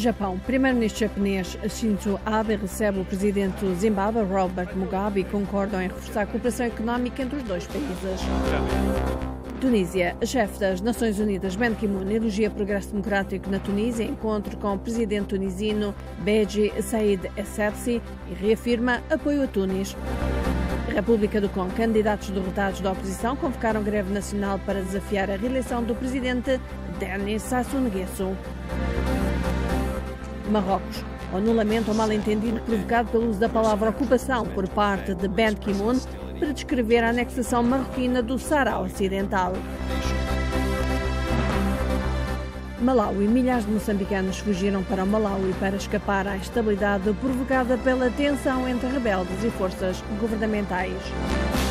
Japão. Primeiro-ministro japonês Shinzo Abe recebe o presidente do Zimbábue, Robert Mugabe, e concordam em reforçar a cooperação económica entre os dois países. Tunísia. A chefe das Nações Unidas, Ban Ki-moon, elogia o progresso democrático na Tunísia, encontro com o presidente tunisino Beji Said Essebsi, e reafirma apoio a Tunis. República do Congo. Candidatos derrotados da oposição convocaram greve nacional para desafiar a reeleição do presidente Denis Sassou Nguesso. Marrocos. O anulamento ou mal-entendido provocado pelo uso da palavra ocupação por parte de Ban Ki-moon para descrever a anexação marroquina do Saara Ocidental. Malawi. Milhares de moçambicanos fugiram para o Malawi para escapar à instabilidade provocada pela tensão entre rebeldes e forças governamentais.